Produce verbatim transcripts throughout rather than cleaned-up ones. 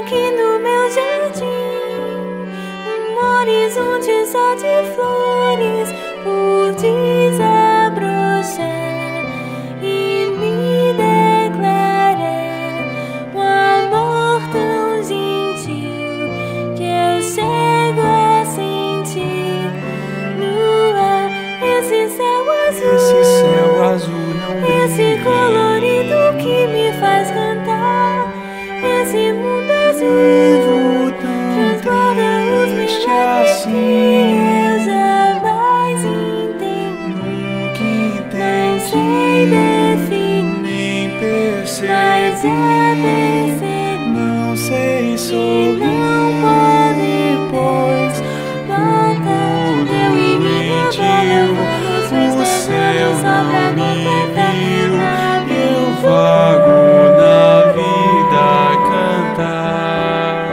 aqui no meu jardim, um horizonte só de flores por desabrochar, e me declarar um amor tão gentil que eu chego a sentir no ar. Esse céu azul, esse céu azul não brilha, esse colorido que me faz cantar, esse mundo azul transborda os milagres que eu jamais entendi. Não sei definir, nem perceber, mas é perceber. não sei E sorrir, não pode, pois matar. Eu e minha bola vamos festejando só pra completar. eu vago na vida cantar.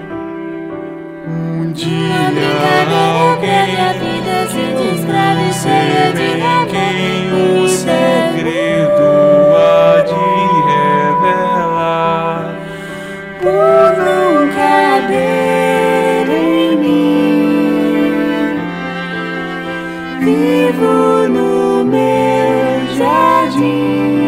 Um dia Uma brincadeira breve, a alguém vida se descreve cheia de quem amor o e segredo há de revelar, por não caber em mim. Vivo no meu jardim.